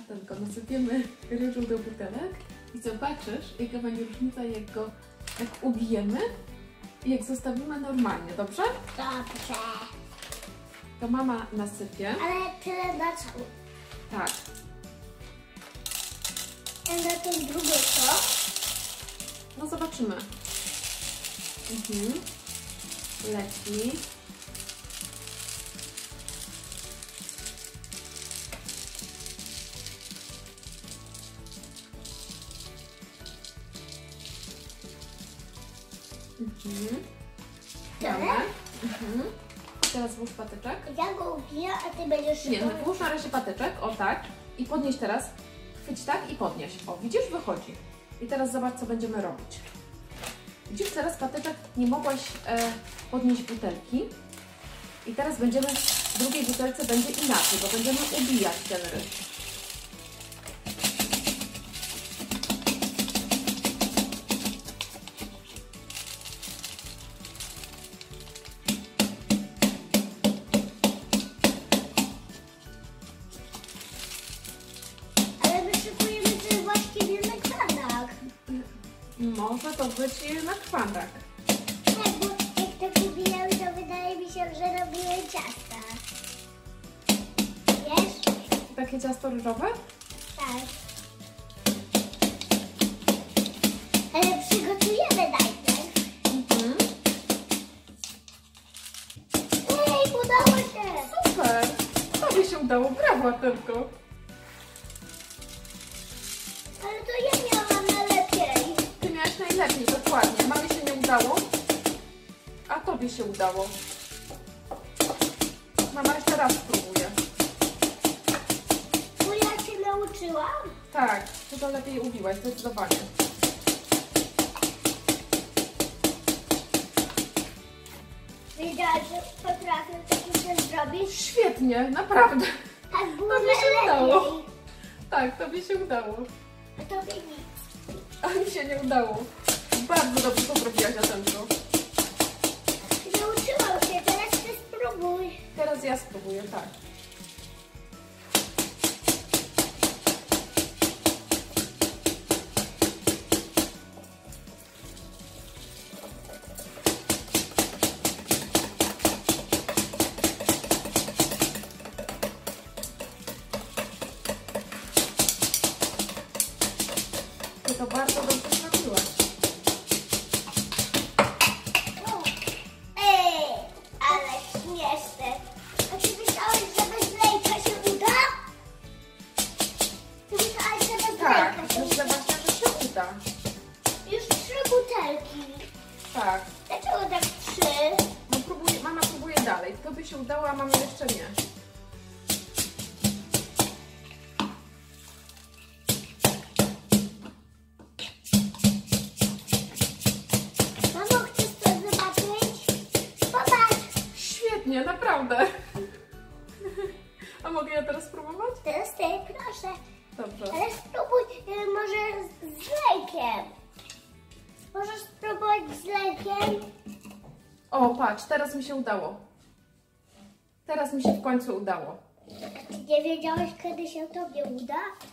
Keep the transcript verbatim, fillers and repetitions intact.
Tylko nasypiemy ryżu do butelek i zobaczysz, jaka będzie różnica, jak go jak ubijemy i jak zostawimy normalnie, dobrze? Dobrze. To mama nasypie. Ale tyle na co? Tak. A na tą drugą co? No zobaczymy. Mhm. Leci. Mhm. Dobra. Mhm. Teraz włóż patyczek. Ja go ubiję, a ty będziesz... Nie, no włóż na razie patyczek, o tak. I podnieś teraz. Chwyć tak i podnieś. O, widzisz? Wychodzi. I teraz zobacz, co będziemy robić. Widzisz, teraz patyczek nie mogłaś e, podnieść butelki. I teraz będziemy, w drugiej butelce będzie inaczej, bo będziemy ubijać ten ryż. Może to być na kwadrak. Tak, bo jak tak ubijały, to wydaje mi się, że robiły ciasta. Wiesz? Takie ciasto ryżowe? Tak. Ale przygotujemy najpierw. Mhm. Ej, udało się! Super! Tobie się udało, brawo tylko. Ale to ja miałam najlepiej. Ty miałaś najlepiej, dokładnie. Mamie się nie udało, a tobie się udało. Mama jeszcze raz spróbuje. Bo ja się nauczyłam. Tak, ty to lepiej ubiłaś, zdecydowanie. Wiedziałaś, że potrafię takie coś zrobić? Świetnie, naprawdę. Tak było Tobie się najlepiej. udało. Tak, tobie się udało. A tobie nic. A mi się nie udało. Bardzo dobrze to zrobiłaś, Atenko. Nauczyłam się, teraz ty spróbuj. Teraz ja spróbuję, tak. Ty to bardzo dobrze zrobiłaś. Ej, ale śmieszne. A czy myślałeś, że bez lejka się uda? Ty myślałeś, że bez Tak, lejka się myślę uda? właśnie, że się uda. Już trzy butelki. Tak. Dlaczego tak trzy? No próbuję, mama próbuje dalej. Tobie się udało, a mamie jeszcze nie. Mamo, chcesz to zobaczyć? Popatrz. Świetnie, naprawdę. A mogę ja teraz spróbować? Teraz ty, proszę. Dobrze. Ale spróbuj y, może z, z lejkiem. Możesz spróbować z lejkiem? O, patrz, teraz mi się udało. Teraz mi się w końcu udało. Ty nie wiedziałeś, kiedy się tobie uda?